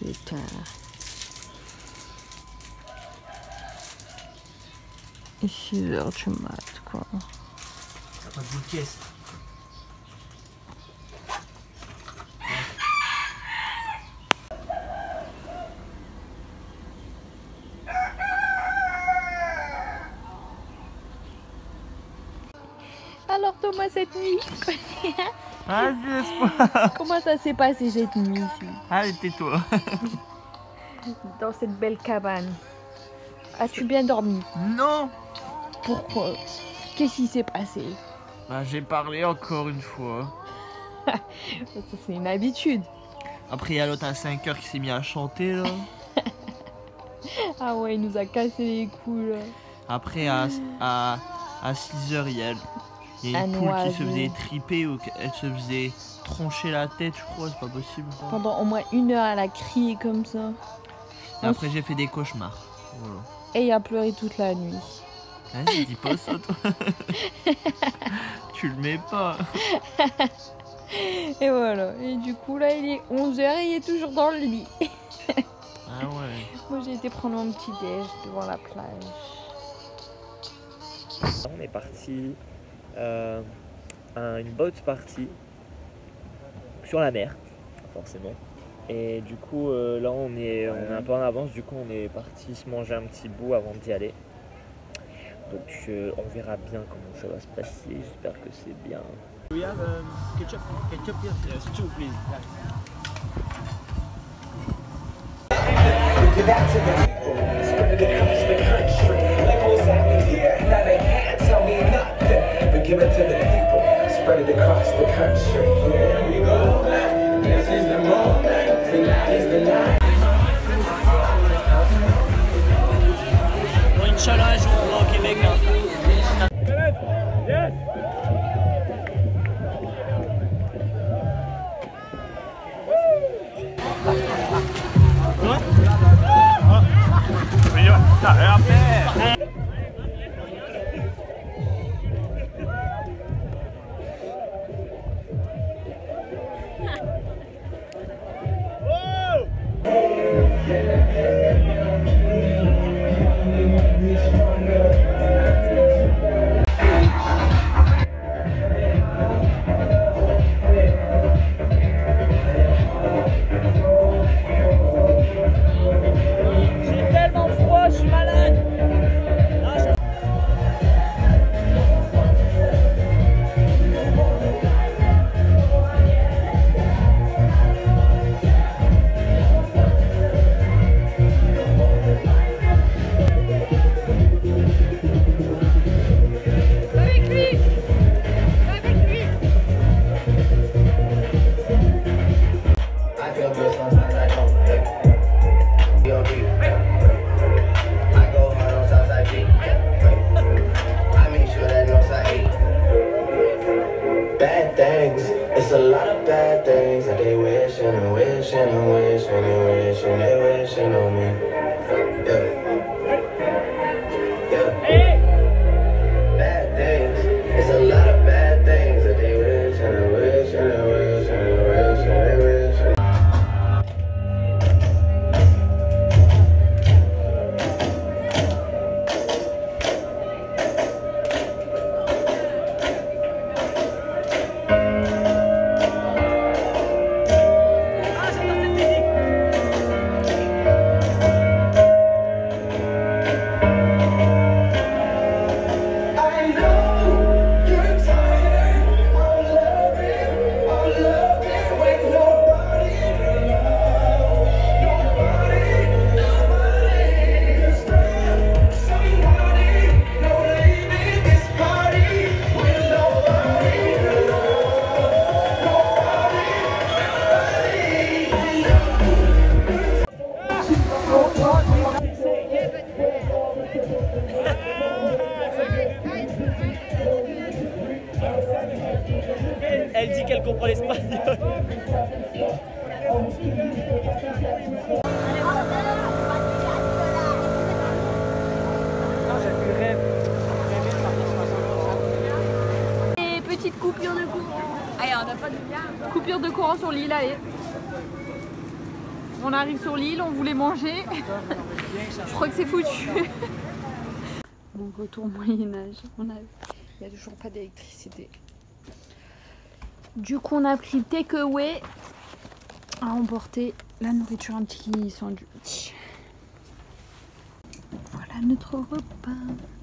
Putain. Et 6 heures du mat, quoi. Ça pas de caisse. Alors Thomas, cette nuit, Vas-y, comment ça s'est passé cette nuit ici? allez, tais-toi. Dans cette belle cabane. As-tu bien dormi? Non. Pourquoi? Qu'est-ce qui s'est passé? Bah, j'ai parlé encore une fois. Ça, c'est une habitude. Après, il y a l'autre à 5 heures qui s'est mis à chanter, là. Ah ouais, il nous a cassé les couilles, là. Après, à 6 heures, il y a une Un poule qui se oiseau. faisait triper ou qu'elle se faisait troncher la tête, je crois, c'est pas possible. Pendant au moins 1 heure, elle a crié comme ça. Et après, j'ai fait des cauchemars. Voilà. Et il a pleuré toute la nuit. Vas-y, dis pas ça, toi. Tu le mets pas. Et voilà. Et du coup, là, il est 11 h et il est toujours dans le lit. Ah ouais. Moi, j'ai été prendre mon petit déj devant la plage. On est parti à une boat party sur la mer, forcément. Et du coup, là, on est un peu en avance. Du coup, on est parti se manger un petit bout avant d'y aller. Donc, on verra bien comment ça va se passer. J'espère que c'est bien. We have ketchup. Ketchup, yes, 2 please. Give that to the people, spread it across the country. Labels at me here, now they can't tell me nothing. But give it to the people, spread it across the country. Here we go, this is the moment, tonight is the night. Pour une challenge, on va au Québec. Yes! Bad things, it's a lot of bad things that they wishing and wishing and wishing and wishing they wishing on me. Yeah. Yeah. Bad things, it's a lot of bad things that they wishing and wishing and wishing and wishing they wishing. Elle dit qu'elle comprend l'espagnol. Et petite coupure de courant. Allez, on n'a pas de coupure de courant sur l'île, allez. On arrive sur l'île, on voulait manger. Je crois que c'est foutu. Bon, retour Moyen-Âge. Il n'y a toujours pas d'électricité. Du coup, on a pris takeaway à emporter la nourriture un petit sandwich. Voilà notre repas.